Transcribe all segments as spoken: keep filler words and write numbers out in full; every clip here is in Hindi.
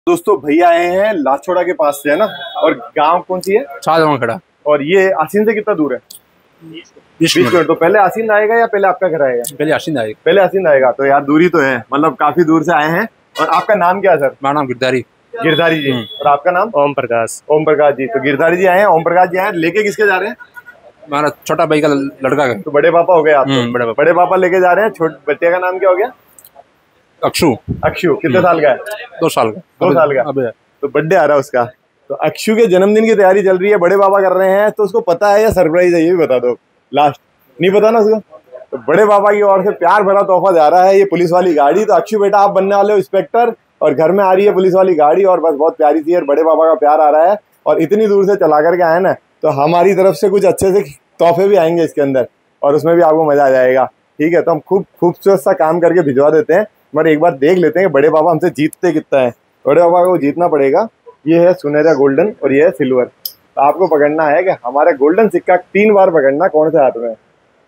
दोस्तों भैया आए हैं लाछोड़ा के पास से, है ना। और गांव कौन सी है? शाहजहां खड़ा। और ये आसीन से कितना दूर है? बीस किलोमीटर। तो पहले आसीन आएगा या पहले आपका घर आएगा? पहले आसीन आएगा। पहले आसीन आएगा। तो यार दूरी तो है, मतलब काफी दूर से आए हैं। और आपका नाम क्या है सर? मेरा नाम गिरधारी। गिरधारी जी। और आपका नाम? ओम प्रकाश। ओम प्रकाश जी। तो गिरधारी जी आए हैं, ओम प्रकाश जी आए हैं। लेके किसके जा रहे हैं? हमारा छोटा भाई का लड़का है। तो बड़े पापा हो गए आप तो। बड़े पापा बड़े पापा लेके जा रहे हैं। छोटे बच्चे का नाम क्या हो गया? अक्षु। अक्षु कितने साल का है? दो साल का। दो साल का। अब तो बर्थडे आ रहा है उसका। तो अक्षु के जन्मदिन की तैयारी चल रही है, बड़े पापा कर रहे हैं। तो उसको पता है या सरप्राइज है, ये भी बता दो। लास्ट नहीं पता ना उसको। तो बड़े पापा की ओर से प्यार भरा तोहफा जा रहा है, ये पुलिस वाली गाड़ी। तो अक्षु बेटा आप बनने वाले हो इंस्पेक्टर, और घर में आ रही है पुलिस वाली गाड़ी। और बस बहुत प्यारी सी है, बड़े पापा का प्यार आ रहा है। और इतनी दूर से चला करके आए ना, तो हमारी तरफ से कुछ अच्छे से तोहफे भी आएंगे इसके अंदर, और उसमें भी आपको मजा आ जाएगा। ठीक है, तो हम खूब खूबसूरत सा काम करके भिजवा देते हैं। मगर एक बार देख लेते हैं बड़े पापा हमसे जीतते कितना है। बड़े पापा को जीतना पड़ेगा। ये है सुनहरा गोल्डन और ये है सिल्वर। तो आपको पकड़ना है कि हमारा गोल्डन सिक्का तीन बार पकड़ना, कौन से हाथ में?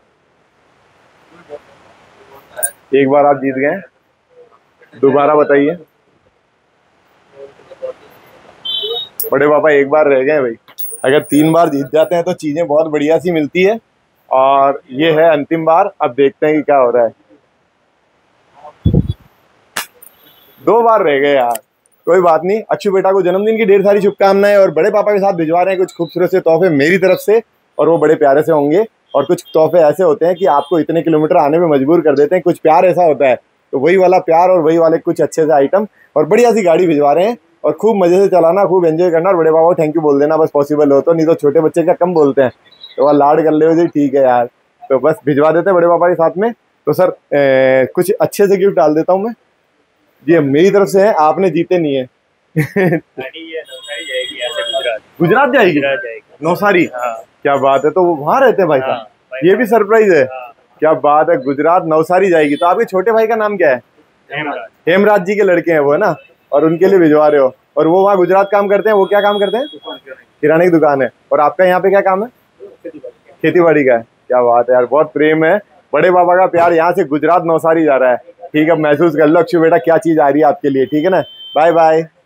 एक बार आप जीत गए, दोबारा बताइए। बड़े पापा एक बार रह गए भाई। अगर तीन बार जीत जाते हैं तो चीजें बहुत बढ़िया सी मिलती है। और ये है अंतिम बार, अब देखते हैं कि क्या हो रहा है। दो बार रह गए यार, कोई बात नहीं। अक्षु बेटा को जन्मदिन की ढेर सारी शुभकामनाएं, और बड़े पापा के साथ भिजवा रहे हैं कुछ खूबसूरत से तोहफे मेरी तरफ से, और वो बड़े प्यारे से होंगे। और कुछ तोहफे ऐसे होते हैं कि आपको इतने किलोमीटर आने में मजबूर कर देते हैं, कुछ प्यार ऐसा होता है। तो वही वाला प्यार और वही वाले कुछ अच्छे से आइटम और बढ़िया सी गाड़ी भिजवा रहे हैं। और खूब मजे से चलाना, खूब एंजॉय करना। और बड़े पापा को थैंक यू बोल देना बस, पॉसिबल हो तो, नहीं तो छोटे बच्चे क्या कम बोलते हैं, तो वह लाड कर ले जी। ठीक है यार, तो बस भिजवा देते हैं बड़े पापा के साथ में। तो सर ए, कुछ अच्छे से गिफ्ट डाल देता हूँ मैं जी, मेरी तरफ से है, आपने जीते नहीं है। गुजरात जाएगी? नौसारी। हाँ। क्या बात है, तो वो वहाँ रहते हैं भाई साहब? हाँ, ये भी सरप्राइज है। हाँ। क्या बात है, गुजरात नौसारी जाएगी। तो आपके छोटे भाई का नाम क्या है? हेमराज। हेमराज जी के लड़के हैं वो, है ना। और उनके लिए भिजवा रहे हो। और वो वहाँ गुजरात काम करते हैं। वो क्या काम करते हैं? किराने की दुकान है। और आपका यहाँ पे क्या काम है? खेती बाड़ी का है। क्या बात है यार, बहुत प्रेम है। बड़े पापा का प्यार यहाँ से गुजरात नौसारी जा रहा है। ठीक है, महसूस कर लो अक्षु बेटा क्या चीज आ रही है आपके लिए। ठीक है ना, बाय बाय।